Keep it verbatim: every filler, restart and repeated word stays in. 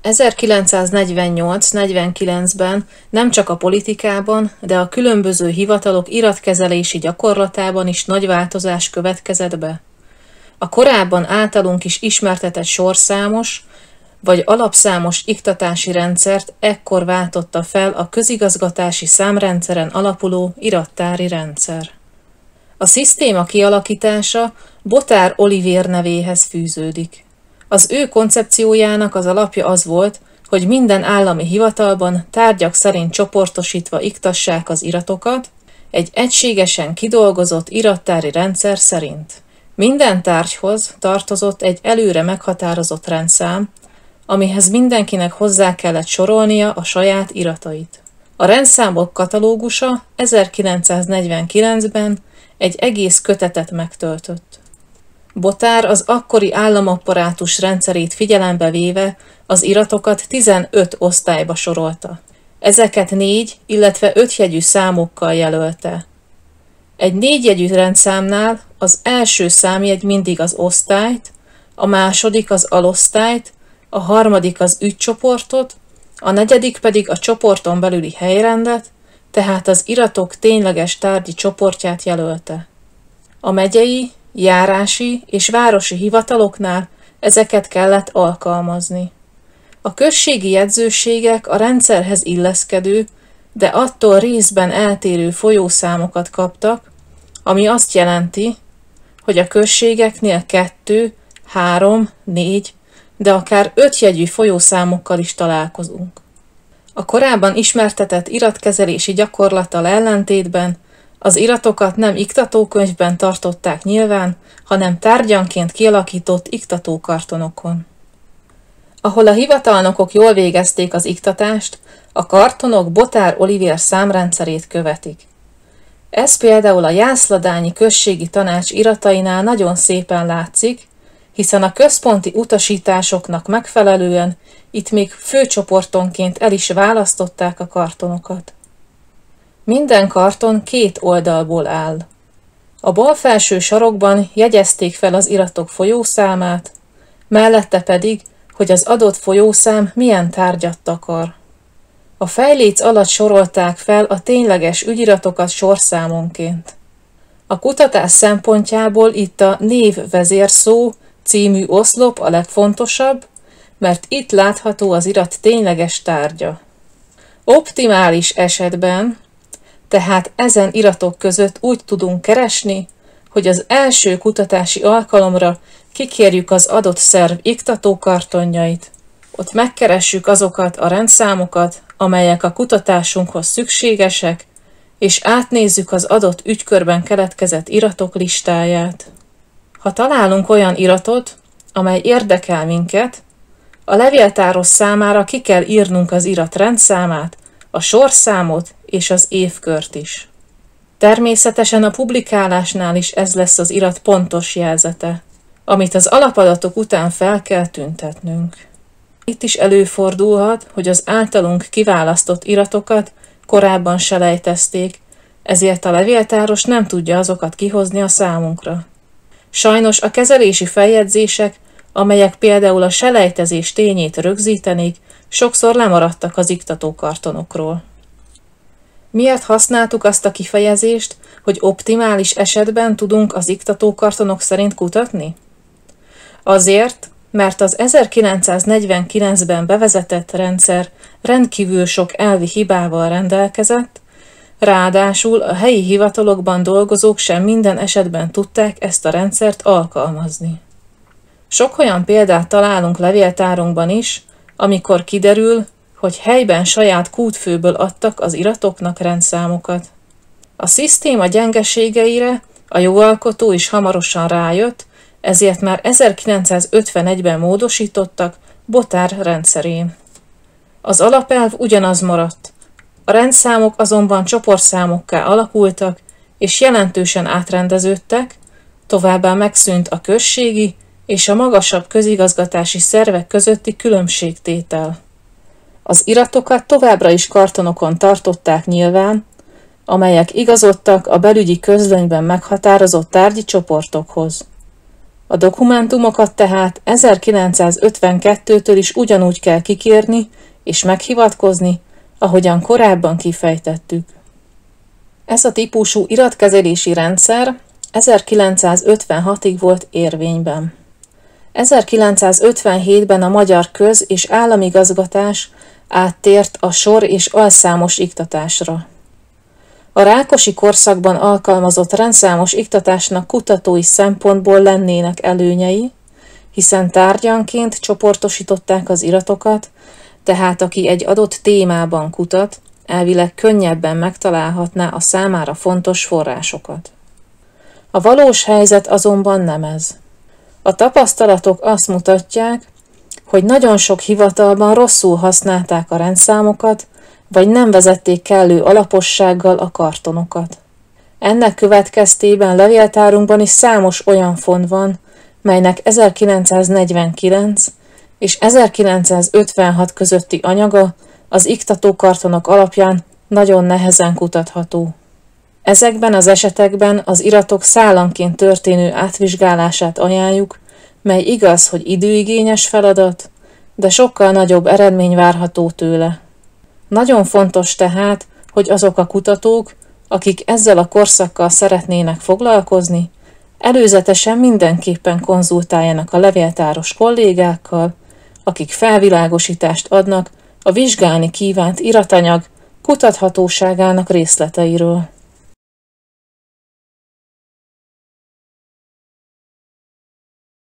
ezerkilencszáznegyvennyolc-negyvenkilencben nem csak a politikában, de a különböző hivatalok iratkezelési gyakorlatában is nagy változás következett be. A korábban általunk is ismertetett sorszámos vagy alapszámos iktatási rendszert ekkor váltotta fel a közigazgatási számrendszeren alapuló irattári rendszer. A szisztéma kialakítása Bothár Olivér nevéhez fűződik. Az ő koncepciójának az alapja az volt, hogy minden állami hivatalban tárgyak szerint csoportosítva iktassák az iratokat, egy egységesen kidolgozott irattári rendszer szerint. Minden tárgyhoz tartozott egy előre meghatározott rendszám, amihez mindenkinek hozzá kellett sorolnia a saját iratait. A rendszámok katalógusa ezerkilencszáznegyvenkilencben egy egész kötetet megtöltött. Bothár az akkori államapparátus rendszerét figyelembe véve az iratokat tizenöt osztályba sorolta. Ezeket négy, illetve ötjegyű számokkal jelölte. Egy négyjegyű rendszámnál az első számjegy mindig az osztályt, a második az alosztályt, a harmadik az ügycsoportot, a negyedik pedig a csoporton belüli helyrendet, tehát az iratok tényleges tárgyi csoportját jelölte. A megyei, járási és városi hivataloknál ezeket kellett alkalmazni. A községi jegyzőségek a rendszerhez illeszkedő, de attól részben eltérő folyószámokat kaptak, ami azt jelenti, hogy a községeknél kettő, három, négy, de akár ötjegyű folyószámokkal is találkozunk. A korábban ismertetett iratkezelési gyakorlattal ellentétben az iratokat nem iktatókönyvben tartották nyilván, hanem tárgyanként kialakított iktatókartonokon. Ahol a hivatalnokok jól végezték az iktatást, a kartonok Bothár Olivér számrendszerét követik. Ez például a jászladányi községi tanács iratainál nagyon szépen látszik, hiszen a központi utasításoknak megfelelően itt még főcsoportonként el is választották a kartonokat. Minden karton két oldalból áll. A bal felső sarokban jegyezték fel az iratok folyószámát, mellette pedig, hogy az adott folyószám milyen tárgyat takar. A fejléc alatt sorolták fel a tényleges ügyiratokat sorszámonként. A kutatás szempontjából itt a név-vezérszó című oszlop a legfontosabb, mert itt látható az irat tényleges tárgya. Optimális esetben, tehát ezen iratok között úgy tudunk keresni, hogy az első kutatási alkalomra kikérjük az adott szerv iktatókartonjait, ott megkeressük azokat a rendszámokat, amelyek a kutatásunkhoz szükségesek, és átnézzük az adott ügykörben keletkezett iratok listáját. Ha találunk olyan iratot, amely érdekel minket, a levéltáros számára ki kell írnunk az irat rendszámát, a sorszámot és az évkört is. Természetesen a publikálásnál is ez lesz az irat pontos jelzete, amit az alapadatok után fel kell tüntetnünk. Itt is előfordulhat, hogy az általunk kiválasztott iratokat korábban selejtezték, ezért a levéltáros nem tudja azokat kihozni a számunkra. Sajnos a kezelési feljegyzések, amelyek például a selejtezés tényét rögzítenék, sokszor lemaradtak az iktatókartonokról. Miért használtuk azt a kifejezést, hogy optimális esetben tudunk az iktatókartonok szerint kutatni? Azért, mert az ezerkilencszáznegyvenkilencben bevezetett rendszer rendkívül sok elvi hibával rendelkezett, ráadásul a helyi hivatalokban dolgozók sem minden esetben tudták ezt a rendszert alkalmazni. Sok olyan példát találunk levéltárunkban is, amikor kiderül, hogy helyben saját kútfőből adtak az iratoknak rendszámokat. A szisztéma gyengeségeire a jogalkotó is hamarosan rájött, ezért már ezerkilencszázötvenegyben módosítottak Bothár rendszerén. Az alapelv ugyanaz maradt, a rendszámok azonban csoportszámokká alakultak, és jelentősen átrendeződtek, továbbá megszűnt a községi és a magasabb közigazgatási szervek közötti különbségtétel. Az iratokat továbbra is kartonokon tartották nyilván, amelyek igazodtak a belügyi közlönyben meghatározott tárgyi csoportokhoz. A dokumentumokat tehát ezerkilencszázötvenkettőtől is ugyanúgy kell kikérni és meghivatkozni, ahogyan korábban kifejtettük. Ez a típusú iratkezelési rendszer ezerkilencszázötvenhatig volt érvényben. ezerkilencszázötvenhétben a magyar köz- és államigazgatás áttért a sor- és alszámos iktatásra. A Rákosi korszakban alkalmazott rendszámos iktatásnak kutatói szempontból lennének előnyei, hiszen tárgyanként csoportosították az iratokat, tehát aki egy adott témában kutat, elvileg könnyebben megtalálhatná a számára fontos forrásokat. A valós helyzet azonban nem ez. A tapasztalatok azt mutatják, hogy nagyon sok hivatalban rosszul használták a rendszámokat, vagy nem vezették kellő alapossággal a kartonokat. Ennek következtében levéltárunkban is számos olyan font van, melynek ezerkilencszáznegyvenkilenc és ezerkilencszázötvenhat közötti anyaga az iktatókartonok alapján nagyon nehezen kutatható. Ezekben az esetekben az iratok szálanként történő átvizsgálását ajánljuk, mely igaz, hogy időigényes feladat, de sokkal nagyobb eredmény várható tőle. Nagyon fontos tehát, hogy azok a kutatók, akik ezzel a korszakkal szeretnének foglalkozni, előzetesen mindenképpen konzultáljanak a levéltáros kollégákkal, akik felvilágosítást adnak a vizsgálni kívánt iratanyag kutathatóságának részleteiről.